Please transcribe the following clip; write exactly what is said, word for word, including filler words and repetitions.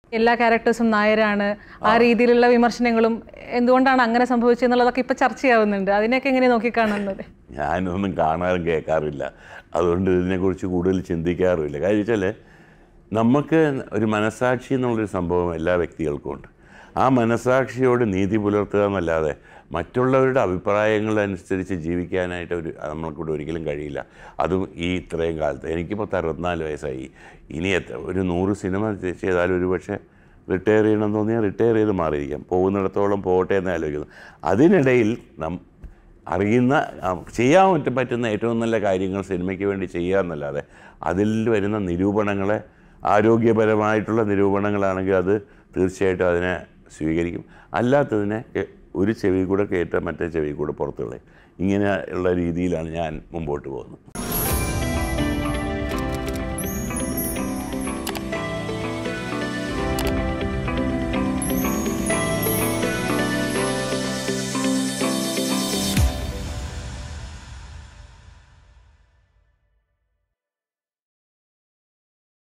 എല്ലാ ക്യാരക്ടേഴ്സും നായരാണ്, ആ രീതിയിലുള്ള വിമർശനങ്ങളും എന്തുകൊണ്ടാണ് അങ്ങനെ സംഭവിച്ചതെന്നുള്ളതൊക്കെ ഇപ്പം ചർച്ചയാവുന്നുണ്ട്. അതിനെയൊക്കെ എങ്ങനെ നോക്കിക്കാണുന്നത്? ഞാനൊന്നും കാണാറും കേൾക്കാറില്ല, അതുകൊണ്ട് ഇതിനെക്കുറിച്ച് കൂടുതൽ ചിന്തിക്കാറുമില്ല. കാര്യം വെച്ചാൽ നമുക്ക് ഒരു മനസ്സാക്ഷി എന്നുള്ളൊരു സംഭവം എല്ലാ വ്യക്തികൾക്കും ഉണ്ട്. ആ മനസ്സാക്ഷിയോട് നീതി പുലർത്തുക എന്നല്ലാതെ മറ്റുള്ളവരുടെ അഭിപ്രായങ്ങളനുസരിച്ച് ജീവിക്കാനായിട്ട് ഒരു നമ്മൾക്കൂടെ ഒരിക്കലും കഴിയില്ല. അതും ഈ ഇത്രയും കാലത്ത്. എനിക്കിപ്പോൾ അറുപത്തിനാല് വയസ്സായി. ഇനി എത്ര ഒരു നൂറ് സിനിമ ചെയ്താലും ഒരു പക്ഷേ റിട്ടയർ ചെയ്യണമെന്ന് തോന്നിയാൽ റിട്ടയർ ചെയ്ത് മാറിയിരിക്കാം, പോകുന്നിടത്തോളം പോകട്ടെ എന്ന് ആലോചിക്കുന്നു. അതിനിടയിൽ നം അറിയുന്ന ചെയ്യാൻ പറ്റുന്ന ഏറ്റവും നല്ല കാര്യങ്ങൾ സിനിമയ്ക്ക് വേണ്ടി ചെയ്യുക എന്നല്ലാതെ അതിൽ വരുന്ന നിരൂപണങ്ങളെ ആരോഗ്യപരമായിട്ടുള്ള നിരൂപണങ്ങളാണെങ്കിൽ അത് തീർച്ചയായിട്ടും അതിനെ സ്വീകരിക്കും. അല്ലാത്തതിനെ ഒരു ചെവി കൂടെ കേട്ട് മറ്റേ ചെവി കൂടെ പുറത്തുകളയും. ഇങ്ങനെയുള്ള രീതിയിലാണ് ഞാൻ മുമ്പോട്ട് പോകുന്നത്.